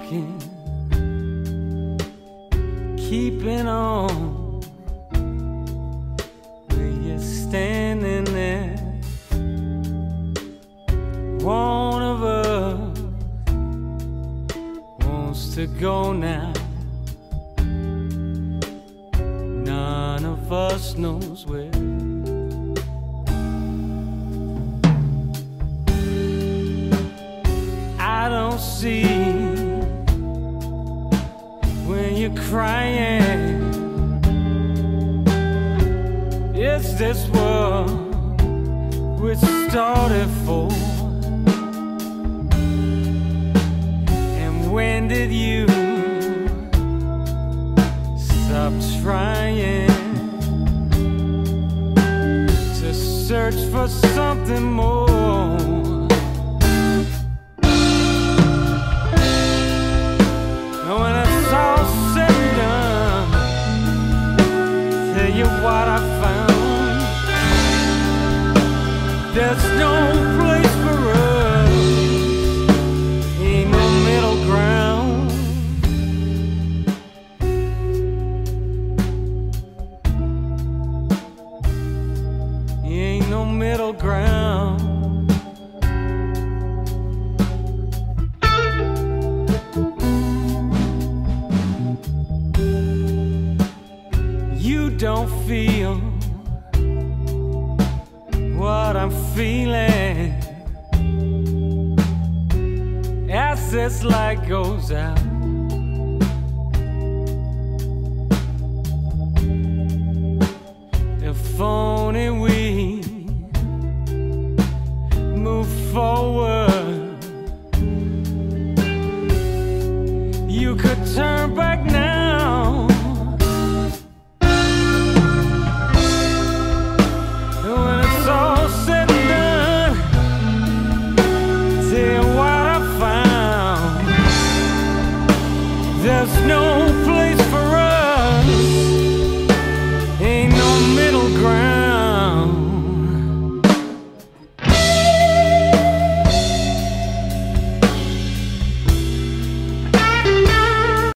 walking, keeping on, where you're standing there. One of us wants to go now. None of us knows where. I don't see when you're crying. It's this world we started for. And when did you stop trying to search for something more? When it's all said and done, tell you what I found. There's no place for us, ain't no middle ground. Ain't no middle ground. You don't feel what I'm feeling as this light goes out. If only we move forward, you could turn back now. When it's all said and done, tell you what I found. There's no place for us, ain't no middle ground.